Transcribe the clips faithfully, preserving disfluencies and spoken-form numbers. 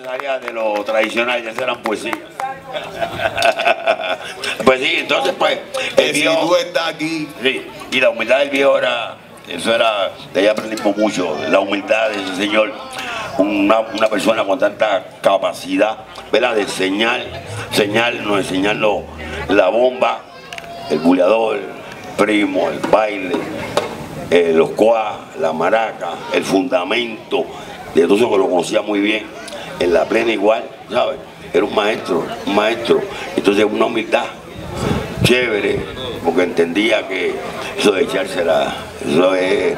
salía de lo tradicional, ya eran poesías. Pues sí, entonces pues el viejo está aquí. Sí, y la humildad del viejo era, eso era, de ahí aprendimos mucho, la humildad de ese señor, una, una persona con tanta capacidad, ¿verdad? De enseñar, enseñarnos, enseñarnos la bomba, el buleador, el primo, el baile, eh, los cuas, la maraca, el fundamento, de todo eso que lo conocía muy bien, en la plena igual, ¿sabes? Era un maestro, un maestro, entonces una humildad chévere, porque entendía que eso de echársela, eso es,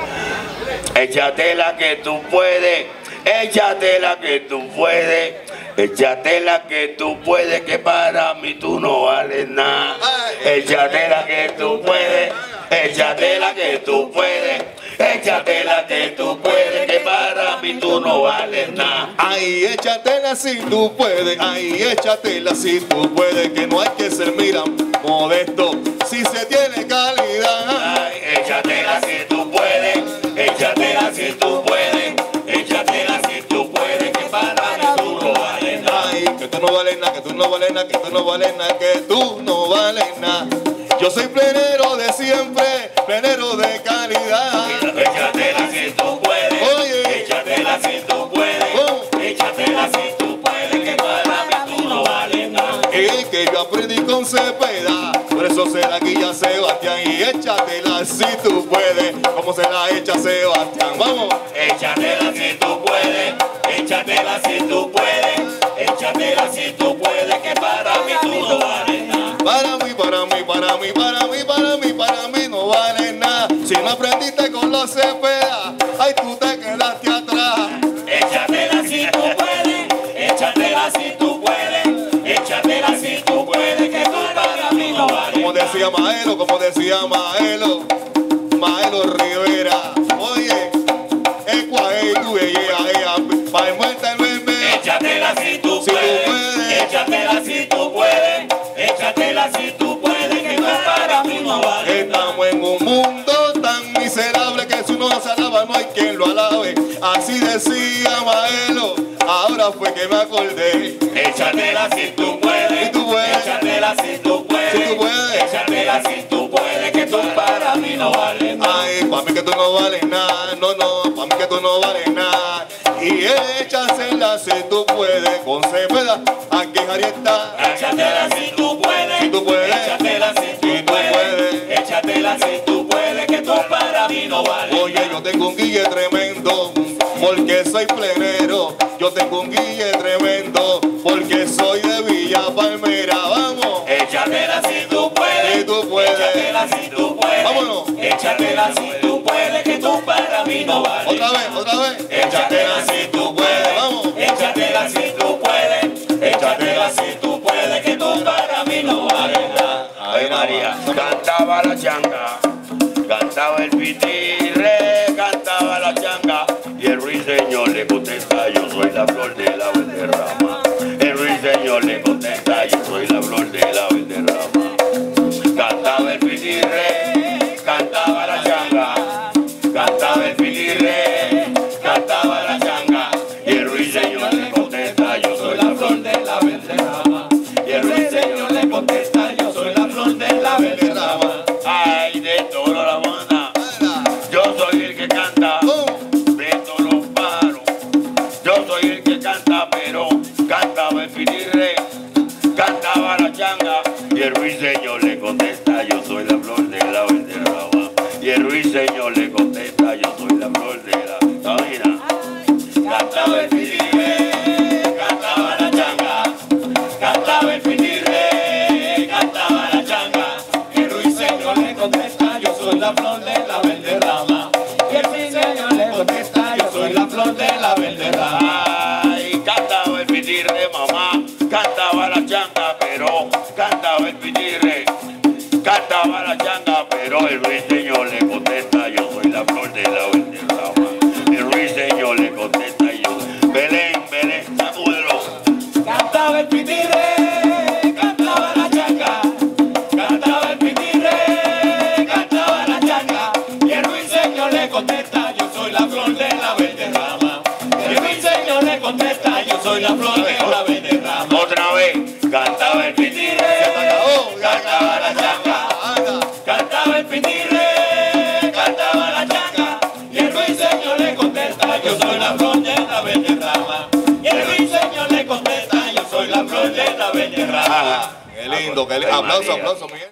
échatela que tú puedes, échatela que tú puedes, échatela que tú puedes, que para mí tú no vales nada, échatela que tú puedes, échatela que tú puedes, échatela que tú puedes, que para mí tú no vales nada. Ay, échatela si tú puedes, ay, échatela si tú puedes, que no hay que ser, mira, modesto, si se tiene calidad. Ay, échatela si tú puedes, échatela si tú puedes, échatela si tú puedes, que para mí tú no vales nada. Ay, que tú no vales nada, que tú no vales nada, que tú no vales nada, que tú no vales nada. Yo soy plenero de siempre, plenero de calidad. Échatela si tú puedes, oye, échatela si tú puedes, oh, échatela si tú puedes, que para mí tú no vales nada. y que yo aprendí con Cepeda, por eso se la guía Sebastián, y échatela si tú puedes, como se la echa Sebastián, vamos. Échatela si tú puedes, échatela si tú puedes, échatela si tú puedes, que para mí tú no vales nada. Para mí, para mí, para mí, para mí, para mí, para mí no vale nada. Si no aprendiste con los Cepeda, ay, tú te quedaste atrás. Échatela si tú puedes, échatela si tú puedes, échatela si tú puedes, que tú para mí no vales. Como decía Maelo, como decía Maelo, Maelo Rivera, oye, ecuae tú, ella, ella, pa' el muerte el bebé. Échatela si tú Si tú puedes, puedes, échatela si tú puedes, échatela si tú puedes, que tú para mí no vales. estamos en un mundo tan miserable que si uno no se alaba no hay quien lo alabe. Así decía Maelo, ahora fue que me acordé. Échatela si tú puedes, Si tú puedes, échatela si tú puedes, si tú puedes, échatela si tú puedes, que tú para mí no vales nada. ay, pa' mí que tú no vales nada, no, no, pa' mí que tú no vales nada. Y échasela si tú puedes, con Cepeda, aquí en Arieta. Échatela si tú puedes, Si tú puedes, échatela si si tú tú puedes, puedes. échatela si tú puedes, que tú para mí no vales. Oye, yo tengo un guille tremendo, porque soy plenero. Yo tengo un guille tremendo, porque soy de Villa Palmera. Vamos, Échatela si tú puedes, si tú puedes. échatela si tú puedes, Vámonos. échatela si tú puedes, que tú para mí no vales. Otra vez, otra vez. Échatela si tú puedes, Vamos. échatela si tú puedes, échatela si tú puedes, que tú para mí no vales nada. Ay María, cantaba la changa, cantaba el pitirre, cantaba la changa, y el ruiseñor le contesta, yo soy la flor de la Valderrama. El ruiseñor le contesta, yo soy la flor de la Valderrama. Cantaba el pitirre, cantaba la changa, cantaba el pitirre, cantaba la changa, y el ruiseñor le contesta, yo soy la flor de la Valderrama. Y el ruiseñor le contesta, yo soy la flor de la Valderrama. Ay, de toda la banda, yo soy el que canta, de todos los paros. Yo soy el que canta, pero cantaba el pitirre, cantaba la changa, y el ruiseñor le contesta, yo soy la flor de la Valderrama. Y el ruiseñor le contesta, yo soy la flor de la Valderrama. Cantaba el pitirre, cantaba la changa, cantaba el pitirre, cantaba la changa, y el ruiseñor le contesta, yo soy la flor de la Valderrama. Y el ruiseñor le contesta, yo soy la flor de la Valderrama. Ay, cantaba el pitirre, mamá, cantaba la changa, pero cantaba el pitirre, cantaba la changa, pero el ruiseñor le contesta, yo soy la flor de la Valderrama. El ruiseñor le contesta, yo, Belén, Belén, sacúdelo. Cantaba el pitirre, cantaba la changa, cantaba el pitirre, cantaba la changa, y el ruiseñor le contesta, yo soy la flor de la Valderrama. El ruiseñor le contesta, yo soy la flor de pitirre cantaba la changa y el ruiseñor le contesta, yo soy la flor de la becerrama. Y el ruiseñor le contesta, yo soy la flor de la becerrama. Qué lindo, qué lindo. Aplauso, aplauso, Miguel.